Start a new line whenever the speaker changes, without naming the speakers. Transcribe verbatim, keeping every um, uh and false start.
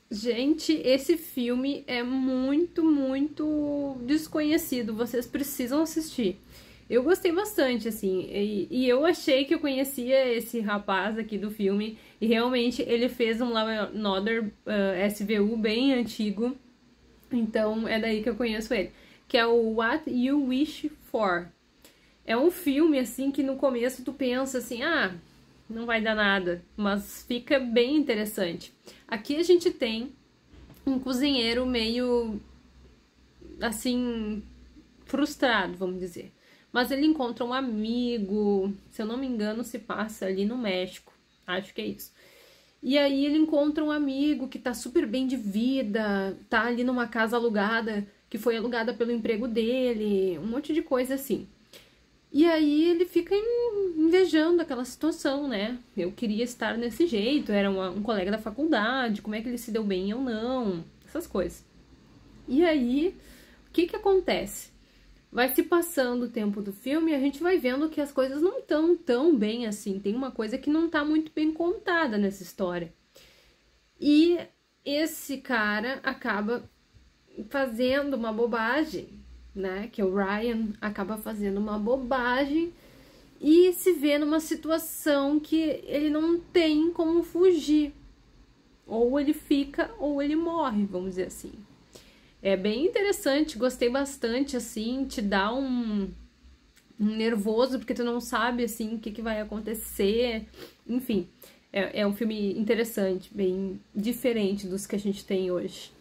Gente, esse filme é muito, muito desconhecido. Vocês precisam assistir. Eu gostei bastante, assim, e, e eu achei que eu conhecia esse rapaz aqui do filme, e realmente ele fez um Law and Order uh, S V U bem antigo, então é daí que eu conheço ele, que é o What You Wish For. É um filme, assim, que no começo tu pensa assim, ah, não vai dar nada, mas fica bem interessante. Aqui a gente tem um cozinheiro meio, assim, frustrado, vamos dizer. Mas ele encontra um amigo, se eu não me engano, se passa ali no México, acho que é isso. E aí ele encontra um amigo que tá super bem de vida, tá ali numa casa alugada, que foi alugada pelo emprego dele, um monte de coisa assim. E aí ele fica invejando aquela situação, né? Eu queria estar nesse jeito, era uma, um colega da faculdade, como é que ele se deu bem e eu não, essas coisas. E aí, o que que acontece? Vai se passando o tempo do filme e a gente vai vendo que as coisas não estão tão bem assim. Tem uma coisa que não tá muito bem contada nessa história. E esse cara acaba fazendo uma bobagem, né? Que o Ryan acaba fazendo uma bobagem e se vê numa situação que ele não tem como fugir. Ou ele fica ou ele morre, vamos dizer assim. É bem interessante, gostei bastante, assim, te dá um, um nervoso, porque tu não sabe, assim, o que, que vai acontecer. Enfim, é, é um filme interessante, bem diferente dos que a gente tem hoje.